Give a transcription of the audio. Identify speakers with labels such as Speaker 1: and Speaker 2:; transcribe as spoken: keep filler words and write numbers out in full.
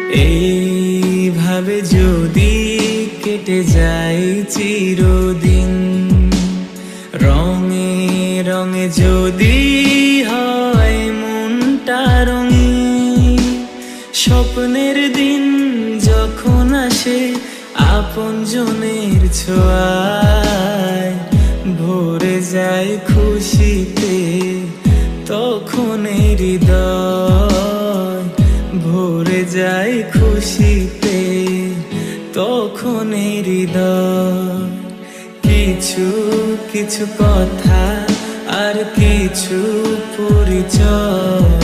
Speaker 1: এইভাবে যদি কেটে যায় চিরদিন, রঙে রঙে যদি হয় মনটা রঙিন, স্বপ্নের দিন যখন আসে আপনজনের ছোঁয়ায়, ভরে যায় খুশিতে তখন হৃদয়, ভরে যায় খুশিতে তখন হৃদয়। কিছু কিছু কথা আর কিছু পরিচয়